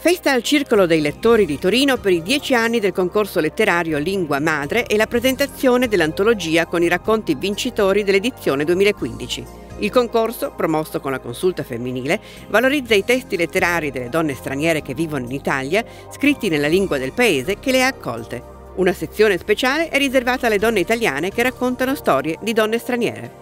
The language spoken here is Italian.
Festa al Circolo dei Lettori di Torino per i 10 anni del concorso letterario Lingua Madre e la presentazione dell'antologia con i racconti vincitori dell'edizione 2015. Il concorso, promosso con la Consulta Femminile, valorizza i testi letterari delle donne straniere che vivono in Italia, scritti nella lingua del paese che le ha accolte. Una sezione speciale è riservata alle donne italiane che raccontano storie di donne straniere.